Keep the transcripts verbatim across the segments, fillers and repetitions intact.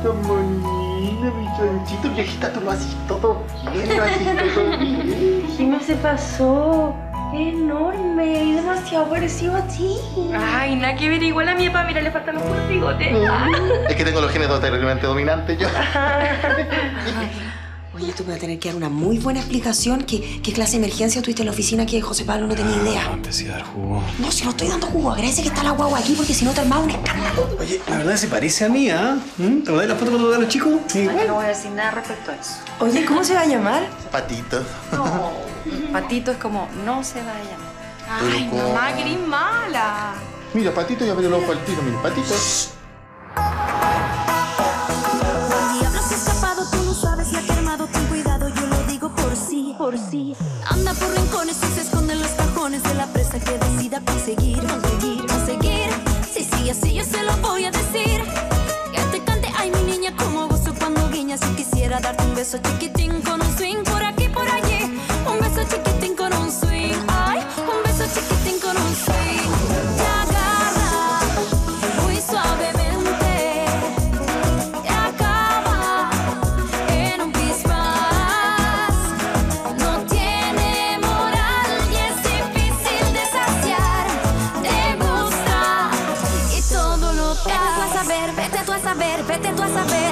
tan bonita, mi chanchito. Viejita, tú lo haces todo bien, lo haces todo bien. Jimé se pasó. Es enorme y demasiado parecido a ti. Ay, nada que ver, igual a mi papá, mira, le faltan los puros bigotes. Es que tengo los genes terriblemente dominantes yo. Oye, tú me vas a tener que dar una muy buena explicación. ¿Qué, qué clase de emergencia tuviste en la oficina que José Pablo no tenía idea? No, empecé a dar jugo. No, si no estoy dando jugo. Agradece que está la guagua aquí porque si no te armaba un escándalo. Oye, la verdad se parece a mí, ¿ah? ¿eh? ¿Te acordás de la foto cuando era los chicos? Sí. Ay, no voy a decir nada respecto a eso. Oye, ¿cómo se va a llamar? Patito. No, Patito es como no se va a llamar. Ay, Pero mamá, ¿cómo? que eres mala. Mira, Patito, ya abrió el ojo al tiro, mira, Patito. Por sí. Anda por rincones y se esconde en los cajones de la presa que decida conseguir, conseguir, conseguir. Sí, sí, así yo se lo voy a decir. Que te cante, ay, mi niña, como gozo cuando guiñas. Yo quisiera darte un beso chiquitín con un swing por aquí, por allí. Un beso chiquitín con un swing, ay, un beso chiquitín con un swing. Te agarra muy suavemente. Te acaba en un pispás. Vete tú a saber, vete tú a saber.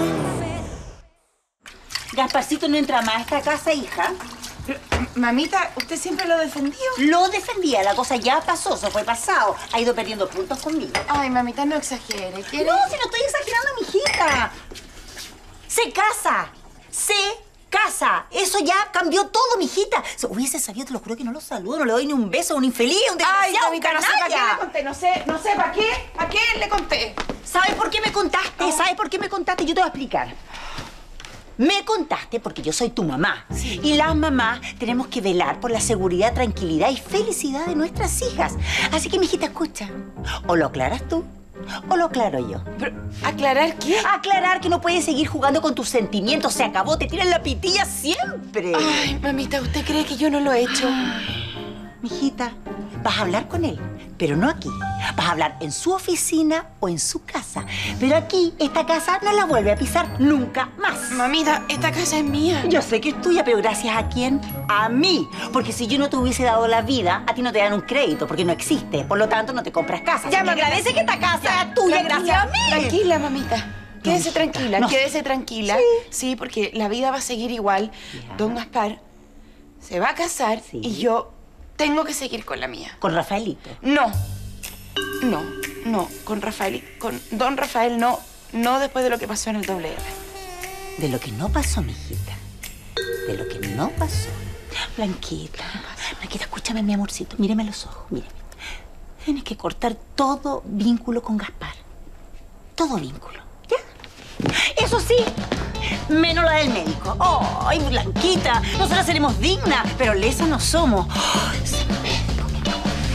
Gasparcito no entra más a esta casa, hija. Pero, mamita, ¿usted siempre lo defendió? Lo defendía, la cosa ya pasó, se fue pasado. Ha ido perdiendo puntos conmigo. Ay, mamita, no exagere. ¿Quiere? No, si no estoy exagerando, mijita. Se casa, se casa. Eso ya cambió todo, mijita. Si hubiese sabido, te lo juro que no lo saludo, no le doy ni un beso a un infeliz, a un Ay, desgraciado, mamita, un no sé para qué canalla. le conté, no sé, no sé, ¿para qué? ¿A qué le conté? ¿Sabes por qué me contaste? ¿Sabes por qué me contaste? Yo te voy a explicar. Me contaste porque yo soy tu mamá. Sí. Y las mamás tenemos que velar por la seguridad, tranquilidad y felicidad de nuestras hijas. Así que, mijita, escucha. O lo aclaras tú, o lo aclaro yo. Pero, ¿aclarar qué? Aclarar que no puedes seguir jugando con tus sentimientos. Se acabó, te tiran la pitilla siempre. Ay, mamita, ¿usted cree que yo no lo he hecho? Mijita, vas a hablar con él, pero no aquí. Vas a hablar en su oficina o en su casa. Pero aquí, esta casa no la vuelve a pisar nunca más. Mamita, esta casa es mía. Yo sé que es tuya, pero ¿gracias a quién? A mí. Porque si yo no te hubiese dado la vida, a ti no te dan un crédito, porque no existe. Por lo tanto, no te compras casa. Ya, me mamita, agradece que esta casa ya, es tuya gracias a mí. Tranquila, mamita. Quédese No, tranquila, no. quédese tranquila. Sí. Sí, porque la vida va a seguir igual. Ya. Don Gaspar se va a casar Sí. y yo tengo que seguir con la mía. Con Rafaelito. No, no, no, con Rafael, con Don Rafael no, no después de lo que pasó en el doble R. De lo que no pasó, mijita. De lo que no pasó. Blanquita. Blanquita, escúchame, mi amorcito. Míreme a los ojos, míreme. Tienes que cortar todo vínculo con Gaspar. Todo vínculo, ¿ya? Eso sí, menos la del médico. ¡Ay, Blanquita! Nosotras seremos dignas, pero lesas no somos. Oh, ese médico que me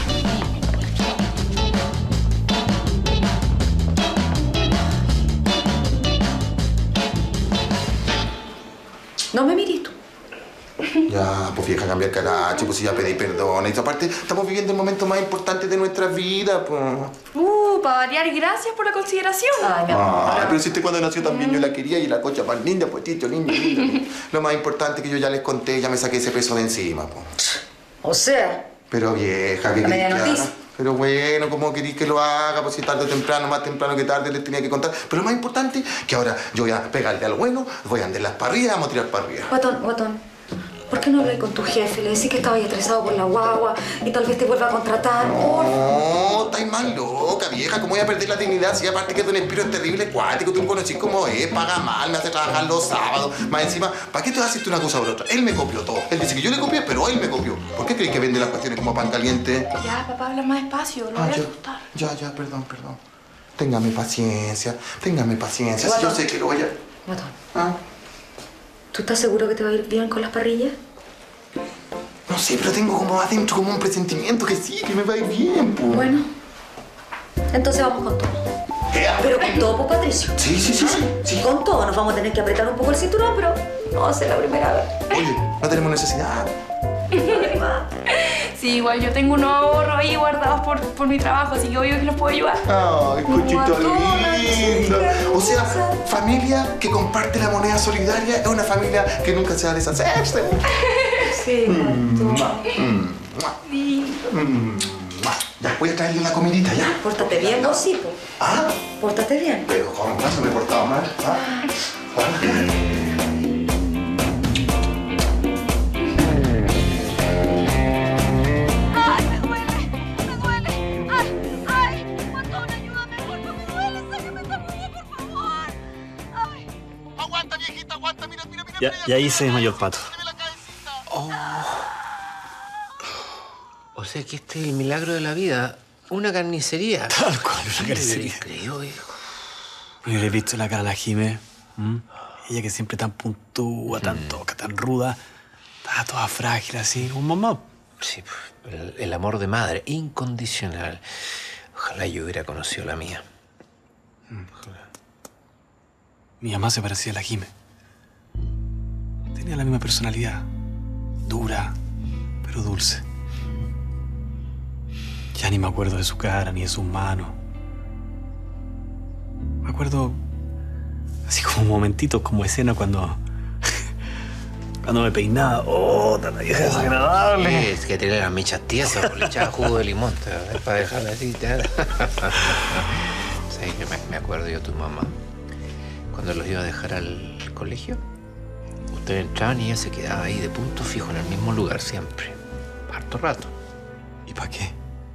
No me mires tú. Ya, pues vieja, cambia el caracho, pues si ya pedí perdón. Y aparte, estamos viviendo el momento más importante de nuestra vida, pues. Uh, para variar, gracias por la consideración. Ay, mi amor. Ah, pero si usted cuando nació también yo la quería y la cocha más linda, pues tito, linda, linda, linda. Lo más importante que yo ya les conté, ya me saqué ese peso de encima, pues. O sea, Pero vieja, ¿qué La media querís que haga? noticia. Pero bueno, ¿cómo querís que lo haga? Pues si tarde o temprano, más temprano que tarde, les tenía que contar. Pero lo más importante, que ahora yo voy a pegarle al bueno, voy a andar las parrillas, vamos a tirar para arriba. Guatón, Guatón, ¿por qué no hablas con tu jefe? Le decís que estabas estresado por la guagua y tal vez te vuelva a contratar. No, estáis más loca, vieja. ¿Cómo voy a perder la dignidad? Si aparte que Don Espiro es terrible, cuático, tú me conocís como es, paga mal, me hace trabajar los sábados. Más encima, ¿para qué te haces una cosa por otra? Él me copió todo. Él dice que yo le copié, pero él me copió. ¿Por qué crees que vende las cuestiones como pan caliente? Ya, papá, habla más despacio, lo Ah, voy a ya, asustar. ya, ya, perdón, perdón. Téngame paciencia, téngame paciencia. Si yo Bueno. sé que lo voy a... Guatón, ¿Ah? ¿tú estás seguro que te va a ir bien con las parrillas? No sé, pero tengo como adentro como un presentimiento que sí, que me va a ir bien, pues. Bueno, entonces vamos con todo. Pero con todo, pues, Patricio. Sí, sí, sí, sí, sí. Con todo, nos vamos a tener que apretar un poco el cinturón, pero no va a ser la primera vez. Oye, no tenemos necesidad. Sí, igual yo tengo unos ahorros ahí guardados por, por mi trabajo, así que obvio que los puedo ayudar. Ay, cochito Guatona, lindo. O O sea, familia que comparte la moneda solidaria es una familia que nunca se va a deshacerse. Sí, mm, mm, mm, Ya, voy a traerle la comidita, ¿ya? Pórtate bien, vos sí, po. ¿Ah? Pórtate bien. Pero, ¿cómo pasa? Me he portado mal. ¿Ah? ¿Ah? Ya, y ahí se desmayó el pato. Oh. O sea que este es el milagro de la vida. Una carnicería. Tal cual, una carnicería. Creo, hijo. Yo le he visto la cara a la Jime. ¿Mm? Ella que siempre tan puntúa, tan mm. toca, tan ruda. Estaba toda frágil así, como mamá. Sí, el, el amor de madre, incondicional. Ojalá yo hubiera conocido la mía. Mm, ojalá. Mi mamá se parecía a la Jime. Tenía la misma personalidad. Dura, pero dulce. Ya ni me acuerdo de su cara ni de sus manos. Me acuerdo así como momentitos, como escena cuando... cuando me peinaba. ¡Oh, tan vieja desagradable! Es que tenía las mechas tiesas, le echaba jugo de limón para dejarla así. Sí, que me, me acuerdo yo de tu mamá. Cuando los iba a dejar al colegio, ustedes entraban y ella se quedaba ahí de punto fijo en el mismo lugar siempre. Harto rato. ¿Y para qué?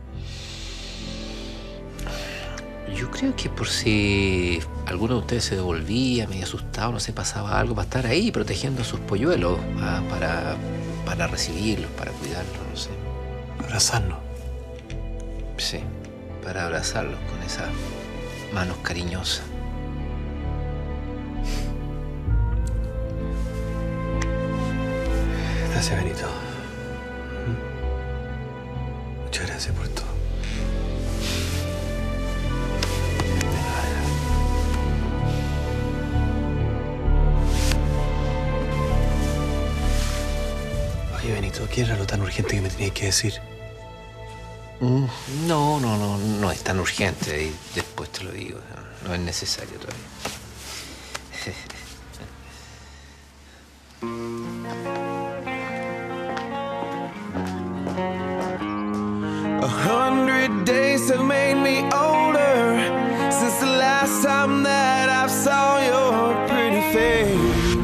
Yo creo que por si alguno de ustedes se devolvía, medio asustado, no sé, pasaba algo, para estar ahí protegiendo a sus polluelos, ¿ah? para, para recibirlos, para cuidarlos, no sé. Abrazarnos. Sí, para abrazarlos con esas manos cariñosas. Gracias, Benito. Muchas gracias por todo. Oye, Benito, ¿qué era lo tan urgente que me tenías que decir? No, no, no, no es tan urgente. Y después te lo digo. No, no es necesario todavía. A hundred days have made me older since the last time that I saw your pretty face.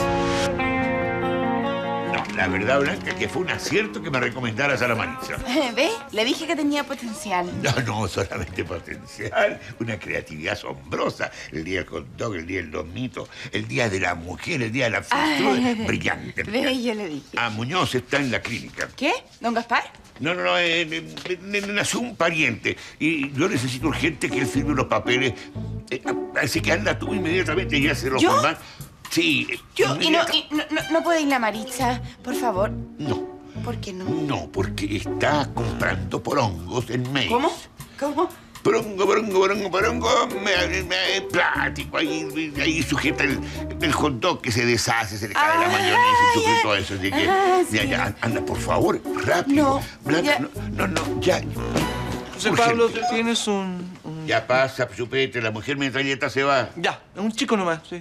No, la verdad, Blanca, que fue un acierto que me recomendaras a la Maritza. ¿Ves? Le dije que tenía potencial. No, no, solamente potencial. Una creatividad asombrosa. El día del hot dog, el día del domito, el día de la mujer, el día de la fritura. Brillante. ¿Ves? Yo le dije. Ah, Muñoz está en la clínica. ¿Qué? ¿Don Gaspar? No, no, no, eh, eh, eh, nació un pariente y yo necesito urgente que él firme los papeles. Eh, así que anda tú inmediatamente y hace los ¿Yo? demás. Sí. Eh, Yo, y no, y no, no, no puede ir la Maritza, por favor. No. ¿Por qué no? No, porque está comprando porongos en Mace. ¿Cómo? ¿Cómo? Porongo, porongo, porongo, porongo, me, me, plático, ahí, ahí sujeta el, el hot dog que se deshace, se le cae ah, la mayonesa, el suco y todo eso. Así que, ah, ya, sí. ya, anda, por favor, rápido. No, Blanca, ya. no, no, no, ya. José Pablo, tienes un, un... Ya pasa, chupete, la mujer metralleta se va. Ya, un chico nomás, sí.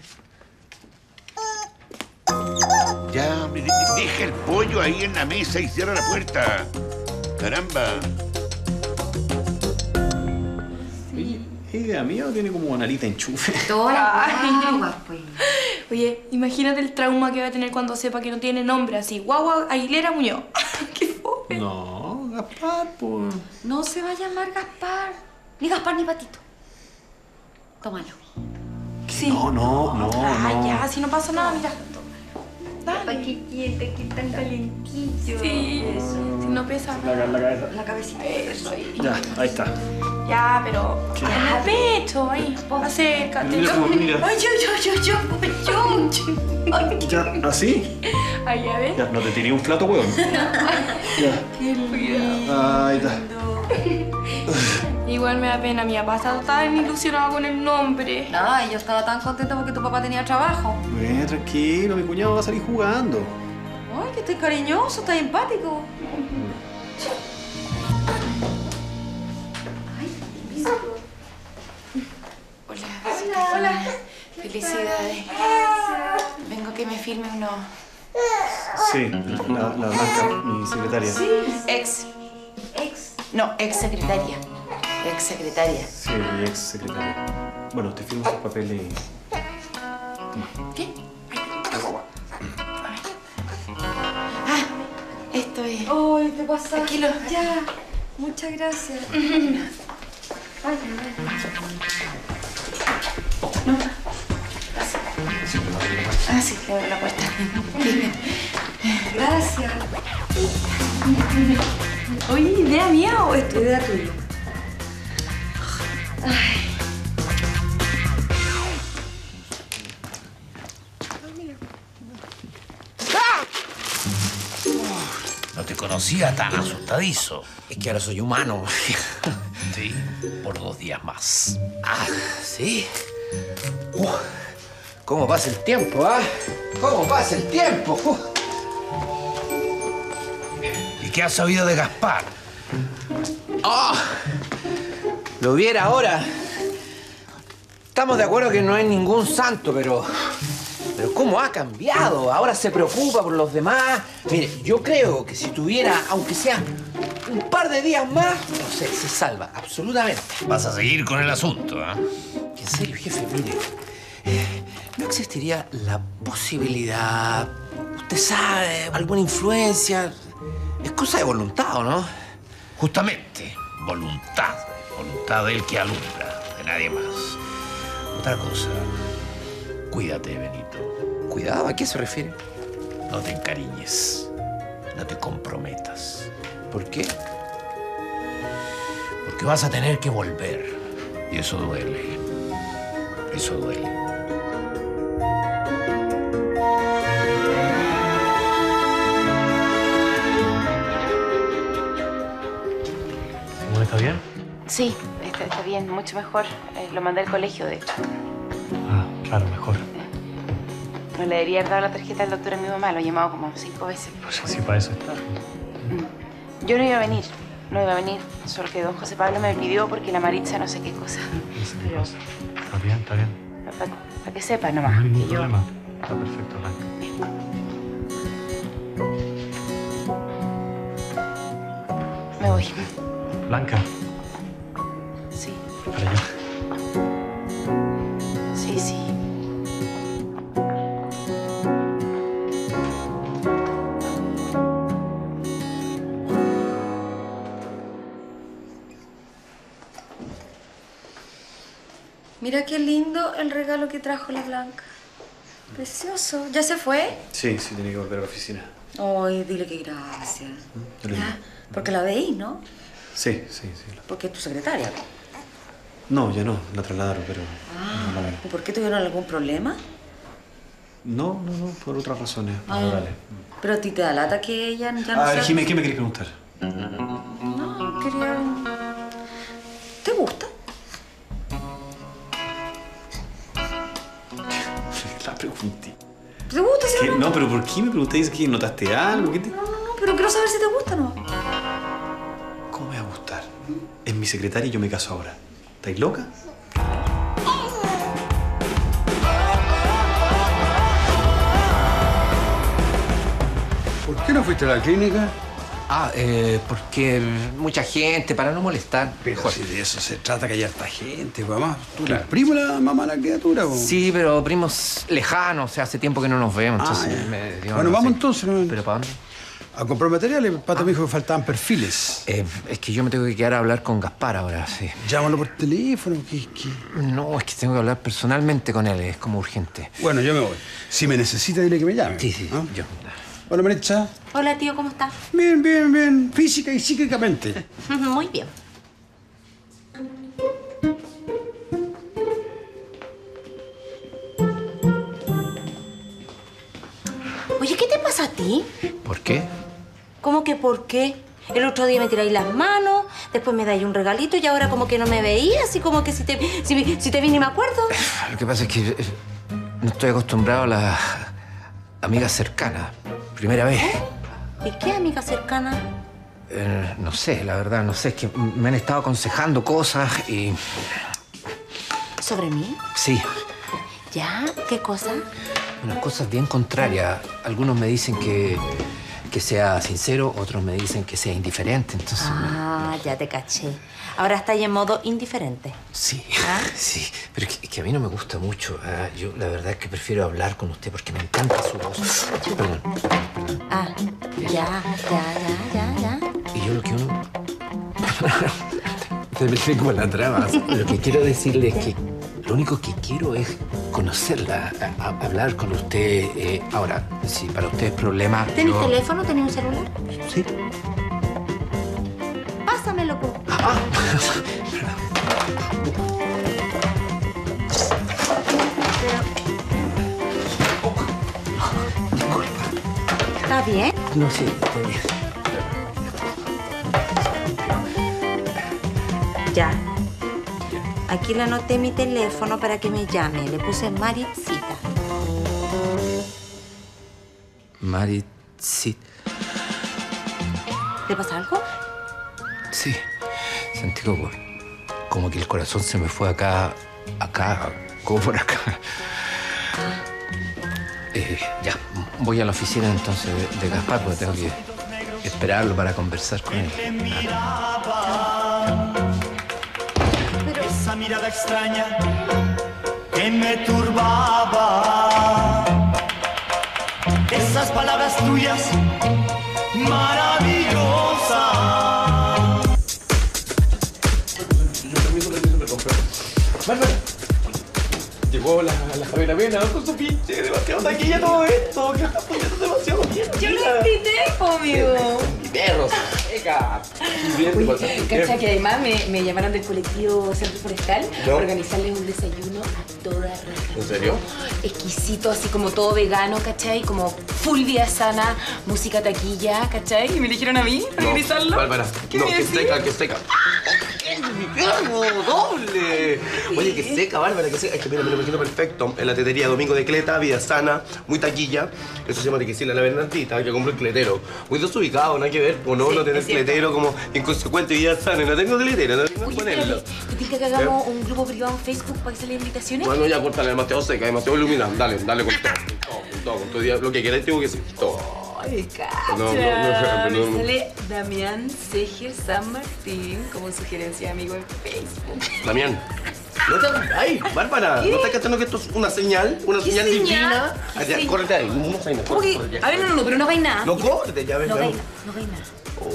Ya, hombre, deja el pollo ahí en la mesa y cierra la puerta. Caramba. ¿Es idea mía o tiene como una narita enchufe? Toda agua, pues. Oye, imagínate el trauma que va a tener cuando sepa que no tiene nombre así. Guagua Aguilera Muñoz. ¡Qué fome! No, Gaspar, pues. No se va a llamar Gaspar. Ni Gaspar ni Patito. Tómalo. Sí. No, no, no, ah, no. ya, si no pasa nada, mira. Dale. Qué quieta, que tan calentito. Sí, eso. Si no pesa. La, la cabeza. La cabecita. Eso ahí. Ya, ahí está. Ya, pero ¿qué? en el pecho, ahí. Acércate. Mira, cómo mira. Ay, yo, yo, yo, yo, yo. Ay, Ya, ¿así? Ahí, a ver. Ya, no te tiré un plato, huevón. Ya. Qué lindo. Ahí está. Igual me da pena, mi papá está tan ilusionado con el nombre. Ay, yo estaba tan contenta porque tu papá tenía trabajo. Bueno, tranquilo, mi cuñado va a salir jugando. Ay, que estoy cariñoso, estás empático. Hola. Hola. Hola. Felicidades. Vengo a que me filme uno. Sí, la, la Blanca, mi secretaria. Sí. Ex. Ex. No, ex secretaria. Ex secretaria. Sí, mi ex secretaria. Bueno, te firmo sus papeles y... ¿Qué? Ah, esto es... Ay, te pasaste. Tranquilo. Ya. Muchas gracias. Ay, no. Ah, sí, le abro la puerta. Gracias. Oye, ¿idea mía o es tu idea tuya? Ay. No te conocía tan asustadizo. Es que ahora soy humano. Sí, por dos días más. Ah, ¿sí? Uh, ¿Cómo pasa el tiempo, ah? ¿Cómo pasa el tiempo? Uh. ¿Y qué has sabido de Gaspar? ¡Oh! Lo viera ahora. Estamos de acuerdo que no es ningún santo, pero... Pero cómo ha cambiado. Ahora se preocupa por los demás. Mire, yo creo que si tuviera, aunque sea un par de días más, no sé, se salva, absolutamente. Vas a seguir con el asunto, ¿eh? En serio, jefe, mire, ¿no existiría la posibilidad, usted sabe, alguna influencia? Es cosa de voluntad, ¿o no? Justamente, voluntad. Voluntad del que alumbra, de nadie más. Otra cosa, cuídate, Benito. Cuidado, ¿a qué se refiere? No te encariñes, no te comprometas. ¿Por qué? Porque vas a tener que volver. Y eso duele. Eso duele. ¿Simón está bien? Sí, está, está bien, mucho mejor. Eh, lo mandé al colegio, de hecho. Ah, claro, mejor. No le debería haber dado la tarjeta al doctor a mi mamá, lo he llamado como cinco veces. Pues sí, para eso está. Yo no iba a venir, no iba a venir, solo que don José Pablo me pidió porque la Maritza no sé qué cosa. No sé qué Pero, cosa. Está bien, está bien. Para pa que sepa No nomás. hay ningún que yo... problema. Está perfecto, Blanca. Me voy. Blanca. Sí. Para allá. Sí, sí. Mira qué lindo el regalo que trajo la Blanca. Precioso. ¿Ya se fue? Sí, sí, tiene que volver a la oficina. Ay, dile que gracias. Yo le digo. ¿Ya? Porque la veis, ¿no? Sí, sí, sí. Porque es tu secretaria. No, ya no. La trasladaron, pero... Ah, no la veo. ¿y por qué tuvieron algún problema? No, no, no, por otras razones Ah. laborales. Pero a ti te da lata que ella ya no A ver, sea- Jimé, ¿qué me querés preguntar? No, quería... ¿Te gusta? La pregunté. ¿Te gusta? ¿Qué? ¿Sí? No, pero ¿por qué me pregunté? ¿Dices que notaste algo? ¿Qué te... No, no, no, pero quiero saber si te gusta o no. ¿Cómo me va a gustar? Es mi secretaria y yo me caso ahora. ¿Estáis loca? ¿Por qué no fuiste a la clínica? Ah, eh, porque mucha gente, para no molestar. Pero Mejor. si de eso se trata, que hay harta gente, mamá. ¿Tú eres primo de la mamá de la criatura? ¿O? Sí, pero primos lejanos, o sea, hace tiempo que no nos vemos. Ah, Entonces, ya. me dio- Bueno, no vamos sé. entonces. ¿No? ¿Pero para dónde? A comprar materiales. El pato me dijo que faltaban perfiles. Eh, es que yo me tengo que quedar a hablar con Gaspar ahora, sí. Llámalo por teléfono. ¿qué, qué? No, es que tengo que hablar personalmente con él, es como urgente. Bueno, yo me voy. Si me necesita, dile que me llame. Sí, sí, ¿no? yo. Hola, Maritza. Hola, tío, ¿cómo estás? Bien, bien, bien. Física y psíquicamente. Muy bien. Oye, ¿qué te pasa a ti? ¿Por qué? ¿Cómo que por qué? El otro día me tiráis las manos, después me dais un regalito y ahora como que no me veías, así como que si te, si, si te vi ni me acuerdo. Lo que pasa es que eh, no estoy acostumbrado a las amigas cercanas. Primera vez. ¿Y qué amiga cercana? Eh, no sé, la verdad, no sé. Es que me han estado aconsejando cosas y... ¿Sobre mí? Sí. ¿Ya? ¿Qué cosa? Unas cosas bien contrarias. Algunos me dicen que, que sea sincero, otros me dicen que sea indiferente, entonces... Ah, ya te caché. Ahora está ahí en modo indiferente. Sí, ¿Ah? sí. Pero es que, es que a mí no me gusta mucho. Ah, yo la verdad es que prefiero hablar con usted porque me encanta su voz. Perdón. Ah, ya, ya, ya, ya, ya. Y yo lo que uno... Te metí como la trama. Lo que quiero decirle es que lo único que quiero es conocerla, a, a, hablar con usted. Eh, ahora, si para usted es problema... ¿Tenés yo... teléfono? ¿Tenés un celular? Sí. Pásamelo, po. Ah, ¿Está bien? no, sí, está bien. Ya. Aquí le anoté mi teléfono para que me llame. Le puse Maritcita. Maritcita. ¿Te pasa algo? Sí, sentí como, como que el corazón se me fue acá, acá, como por acá. Eh, ya, voy a la oficina entonces de, de Gaspar porque tengo que esperarlo para conversar con él. Esa mirada extraña que me turbaba, esas palabras tuyas maravillosas. Bárbara, llegó la, la Javiera Mena con su pinche, demasiado taquilla todo esto, que está poniendo demasiado bien. Yo lo invité, amigo. Mi perro, seca. Oye, cacha que además me, me llamaron del colectivo Centro Forestal ¿No? a organizarles un desayuno a toda raja. ¿En serio? Exquisito, así como todo vegano, ¿cachai? Como full vida sana, música taquilla, ¿cachai? Y me eligieron a mí para organizarlo. Bárbara, ¿Qué no, me que decís? seca, que seca. ¡Mi perro! ¡Doble! Oye, que seca, Bárbara, que seca. Es que mira, me lo imagino perfecto. En la tetería Domingo de Cleta, vida sana, muy taquilla. Eso se llama Tequisila la Bernardita, que compró el cletero. Muy desubicado, nada que ver. O no, Sí, no tener es cierto. cletero como inconsecuente, vida sana. No tengo cletero, no tengo que ponerlo. ¿Te tinca que hagamos un grupo privado en Facebook para que se le invitaciones? Bueno, ya córtale, demasiado seca, demasiado iluminada. Dale, dale con todo, con todo, con todo, con todo. Lo que queráis tengo que decir, todo. Ay, cacha. No, no, no, no, no. Me sale Damián Seger San Martín como sugerencia de amigo en Facebook. Damián. No te... ¡Ay, Bárbara! ¿Qué? ¿No estás cachando que esto es una señal? ¿Una ¿Qué señal, señal? divina? ¿Qué Allá, señal? córrete ahí. No, no, ¿Cómo que? A ver, no, no, no, pero no vais nada. No corte, ya ves. No ya vais ves. nada, no vais nada.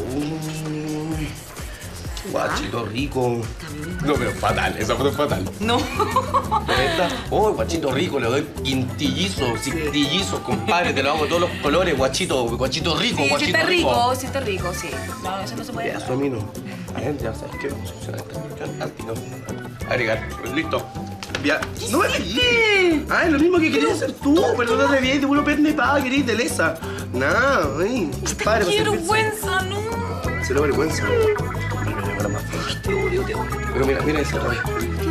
Oh, guachito rico. No, pero fatal, esa foto es fatal. No. ¿Esta? Oh, guachito rico, le doy quintillizo, cintillizo, compadre, te lo hago de todos los colores, guachito, guachito rico, Sí, sí guachito está rico. rico, sí está rico, sí. No, eso no se puede Ya, eso a mí no. A ver, ya sabes qué vamos a funcionar esto. Al tiro. Agregar. Listo. Ya. ¡No me pegué! Ah, es lo mismo que querías hacer tú. Perdónate bien, de puro perne paga, querías de lesa. Nada, ay. Padre, ¡Qué vergüenza, no! Cero vergüenza. Ay, me llegó la más fuerte. Te odio, te odio. Pero mira, mira esa otra vez.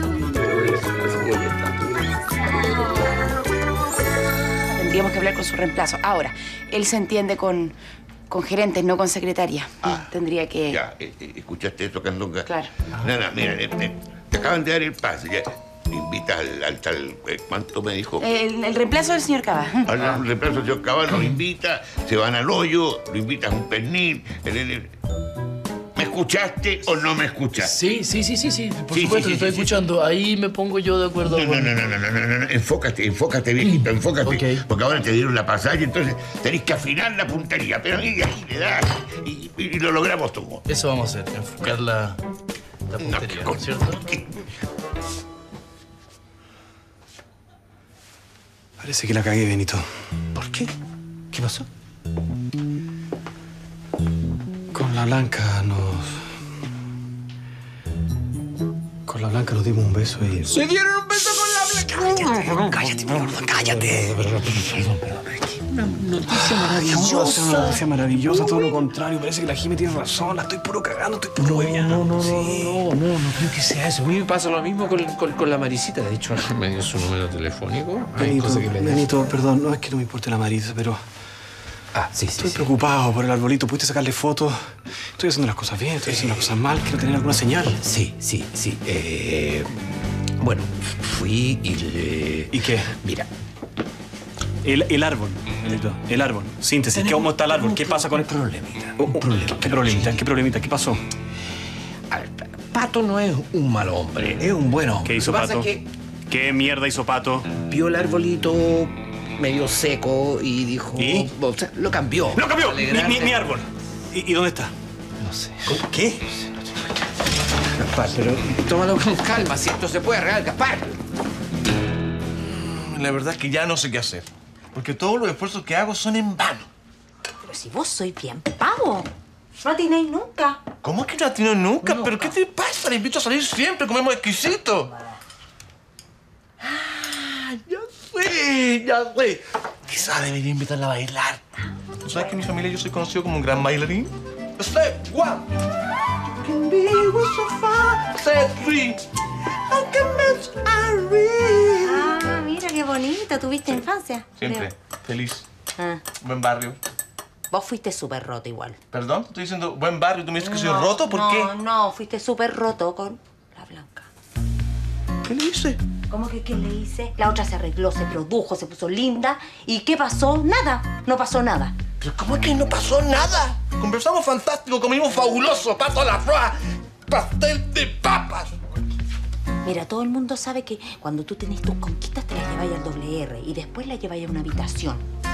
Tendríamos que hablar con su reemplazo. Ahora, él se entiende con, con gerentes, no con secretaria. Tendría que... Ya, eh, eh, ¿escuchaste eso, Candonga? Claro. Nada, mira, eh, eh, te acaban de dar el pase, ya. Me invitas al, al tal... eh, ¿cuánto me dijo? El, el reemplazo del señor Cava. Al reemplazo del señor Cabal lo invita, se van al hoyo, lo invitas a un pernil. el- el- el- ¿Me escuchaste o no me escuchaste? Sí, sí, sí, sí, sí. Por Sí, supuesto, sí, te sí, estoy sí, escuchando. Ahí me pongo yo de acuerdo No, no, con... no, no, no, no, no, no, no. Enfócate, enfócate, viejito, enfócate. Porque ahora te dieron la pasada y entonces tenés que afinar la puntería. Pero ahí, ahí le das y, y- y lo logramos todo. Eso vamos a hacer, enfocar la, la puntería, ¿no es cierto? Parece que la cagué, Benito. ¿Por qué? ¿Qué pasó? Con la Blanca nos... Con la Blanca nos dimos un beso y... ¡Se dieron un beso con la Blanca! Cállate, cállate, cállate. Perdón, perdón, perdón. Una noticia Una maravillosa. noticia maravillosa, todo lo contrario. Parece que la Jime tiene razón. La estoy puro cagando, estoy puro hueviando. No, no, no, no, no, no creo que sea eso. A mí me pasa lo mismo con, con, con la Maricita. De hecho, me dio su número telefónico. Hay Benito, cosas que le- Benito, perdón, no es que no me importe la Marisa, pero... Ah, sí, sí, Estoy sí. preocupado por el arbolito. ¿Pudiste sacarle fotos? Estoy haciendo las cosas bien, estoy haciendo las cosas mal. Quiero tener alguna señal. Sí, sí, sí. Eh, Bueno, fui y le... ¿Y qué? Mira. El, el árbol, Benito, el árbol. Síntesis, ¿cómo está el árbol? ¿Qué pasa con el problemita? Un problemita. ¿Qué problemita? ¿Qué problemita? ¿Qué pasó? A ver, Pato no es un mal hombre, es un buen hombre. ¿Qué hizo Lo que pasa Pato? es que ¿Qué mierda hizo Pato? vio el arbolito medio seco y dijo... ¿Y? O sea, lo cambió. ¡Lo cambió! Mi, Alegrarse. mi- mi árbol. ¿Y, y dónde está? No sé. ¿Qué? Gaspar, pero tómalo con calma, si esto se puede arreglar, Gaspar. La verdad es que ya no sé qué hacer. Porque todos los esfuerzos que hago son en vano. Pero si vos sois bien pavo. No atinéis nunca. ¿Cómo que no atino nunca? ¿Pero qué te pasa? Le invito a salir siempre, comemos exquisito. Ah, ya sé, ya sé. Quizá debería invitarla a bailar. ¿Tú sabes que en mi familia yo soy conocido como un gran bailarín? Step one. You can be with so far. Step three. I can match a ring. Ah, mira qué bonito. ¿Tuviste infancia? Siempre. Feliz. Ah, Buen barrio. vos fuiste súper roto igual. ¿Perdón? Te estoy diciendo buen barrio. ¿Tú me dices que soy No, roto? ¿Por no, qué? No, no, fuiste súper roto con la Blanca. ¿Qué le hice? ¿Cómo que qué le hice? La otra se arregló, se produjo, se puso linda. ¿Y qué pasó? Nada. No pasó nada. ¿Pero cómo es que no pasó nada? Conversamos fantástico, comimos fabuloso, pato a la proa, pastel de papas. Mira, todo el mundo sabe que cuando tú tenés tus conquistas te las lleváis al doble R y después las lleváis a una habitación.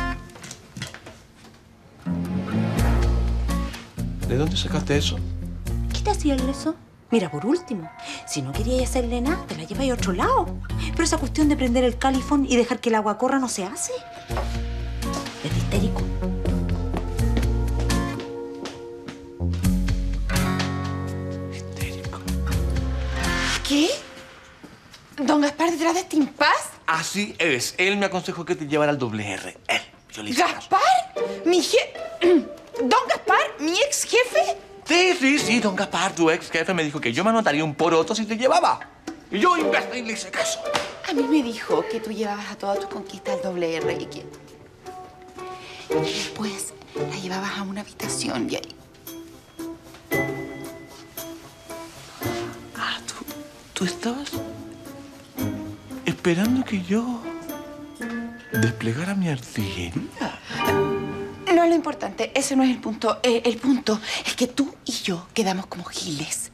¿De dónde sacaste eso? ¿Qué te hacía el eso? Mira, por último, si no querías hacerle nada, te la lleváis a otro lado. Pero esa cuestión de prender el califón y dejar que el agua corra no se hace. Es de histérico. ¿Qué? ¿Don Gaspar detrás de este impas? Así es. Él me aconsejó que te llevara al doble R. Él. Yo le hice caso. ¿Gaspar? ¿Mi je... ¿Don Gaspar? ¿Mi ex jefe? Sí, sí, sí. Don Gaspar, tu ex jefe, me dijo que yo me anotaría un poroto si te llevaba. Y yo, imbécil, le hice caso. A mí me dijo que tú llevabas a todas tus conquistas al doble R y que... y después la llevabas a una habitación y ahí... Ah, ¿tú, tú estabas esperando que yo desplegara mi artillería? No es lo importante, ese no es el punto. Eh, el punto es que tú y yo quedamos como giles.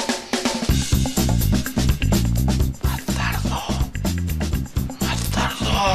Bastardo. Bastardo.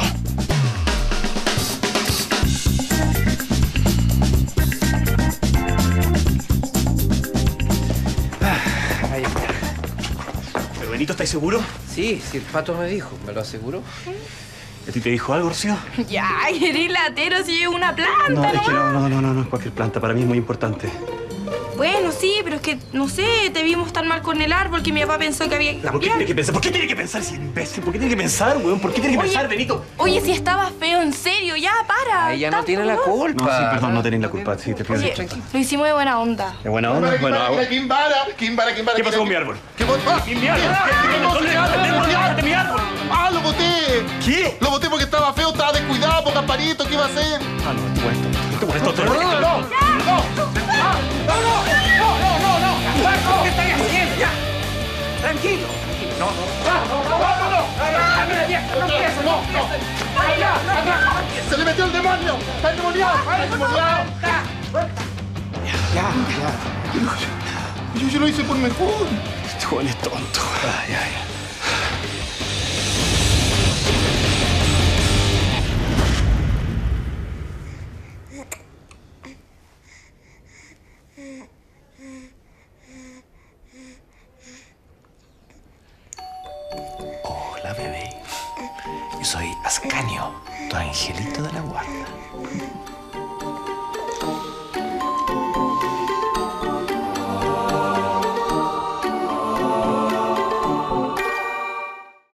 Ahí está. ¿Pero Benito, estáis seguro? Sí, sí, el Pato me dijo, me lo aseguró. ¿A ti te dijo algo, Rocío? Ya, eres latero si es una planta, No, es que ¿no? no, no, no, no, no es cualquier planta. Para mí es muy importante. Bueno, sí, pero es que, no sé, te vimos tan mal con el árbol que mi papá pensó que había que ¿Por qué cambiar. tiene que pensar? ¿Por qué tiene que pensar si es imbécil? ¿Por qué tiene que pensar, weón? ¿Por qué tiene que Oye, pensar, Benito? Oye, si estaba feo, en serio, ya, para. Ella no Tanto, tiene la culpa. No, sí, perdón, no tenéis la culpa. Sí, te pido Oye, disculpas. lo hicimos de buena onda. ¿Es buena onda? Bueno, hago... Kimbara, Kimbara, Kimbara. ¿Qué pasó con mi árbol? ¿Qué pasó? ¿Mi árbol? ¿Dónde dejaste mi árbol? ¡Ah, lo boté! ¿Qué? Lo boté porque estaba feo, estaba descuidado, por Gasparito, ¿qué iba a hacer? Ah, no, esto esto. Esto esto esto. No, no, no, no, no, ¿Qué estáis haciendo? Ya. Tranquilo. No, no. no, no, no, no, ¡se le metió el demonio! ¡Está endemoniado! ¡Está endemoniado! Ya, ya. Yo, yo lo hice por mejor. Este joven es tonto. Ay, ay. Hola, bebé. Yo soy Ascanio, tu angelito de la guarda.